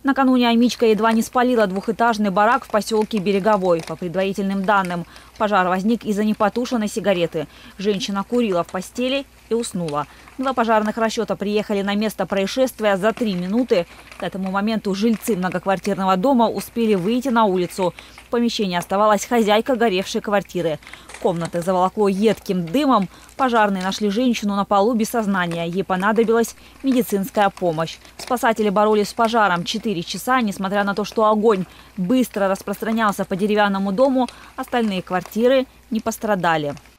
Накануне Амичка едва не спалила двухэтажный барак в поселке Береговой. По предварительным данным, пожар возник из-за непотушенной сигареты. Женщина курила в постели и уснула. Два пожарных расчета приехали на место происшествия за 3 минуты. К этому моменту жильцы многоквартирного дома успели выйти на улицу. В помещении оставалась хозяйка горевшей квартиры. Комнаты заволокло едким дымом. Пожарные нашли женщину на полу без сознания. Ей понадобилась медицинская помощь. Спасатели боролись с пожаром 4 часа. Несмотря на то, что огонь быстро распространялся по деревянному дому, остальные квартиры не пострадали.